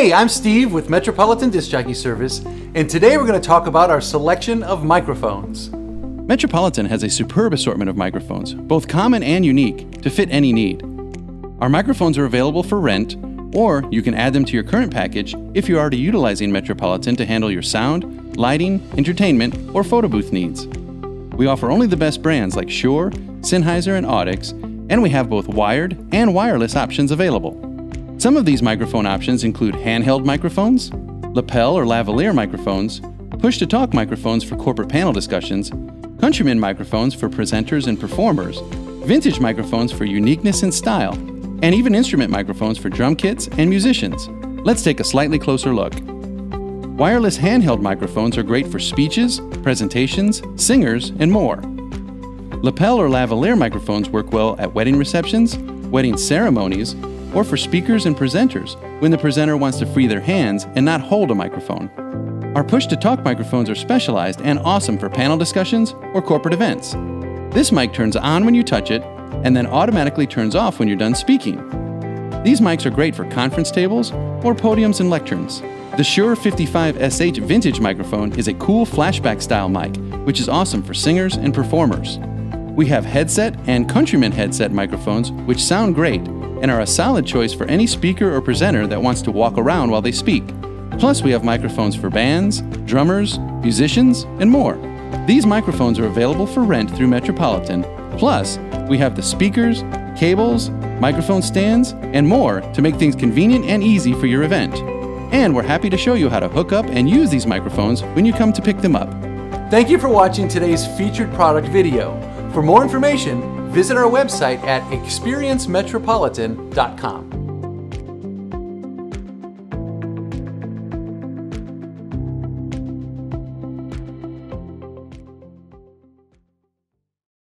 Hey, I'm Steve with Metropolitan Disc Jockey Service, and today we're going to talk about our selection of microphones. Metropolitan has a superb assortment of microphones, both common and unique, to fit any need. Our microphones are available for rent, or you can add them to your current package if you're already utilizing Metropolitan to handle your sound, lighting, entertainment, or photo booth needs. We offer only the best brands like Shure, Sennheiser, and Audix, and we have both wired and wireless options available. Some of these microphone options include handheld microphones, lapel or lavalier microphones, push-to-talk microphones for corporate panel discussions, Countryman microphones for presenters and performers, vintage microphones for uniqueness and style, and even instrument microphones for drum kits and musicians. Let's take a slightly closer look. Wireless handheld microphones are great for speeches, presentations, singers, and more. Lapel or lavalier microphones work well at wedding receptions, wedding ceremonies, or for speakers and presenters when the presenter wants to free their hands and not hold a microphone. Our push-to-talk microphones are specialized and awesome for panel discussions or corporate events. This mic turns on when you touch it and then automatically turns off when you're done speaking. These mics are great for conference tables or podiums and lecterns. The Shure 55SH vintage microphone is a cool flashback style mic, which is awesome for singers and performers. We have headset and Countryman headset microphones, which sound great and are a solid choice for any speaker or presenter that wants to walk around while they speak. Plus, we have microphones for bands, drummers, musicians, and more. These microphones are available for rent through Metropolitan. Plus, we have the speakers, cables, microphone stands, and more to make things convenient and easy for your event. And we're happy to show you how to hook up and use these microphones when you come to pick them up. Thank you for watching today's featured product video. For more information, visit our website at experiencemetropolitan.com.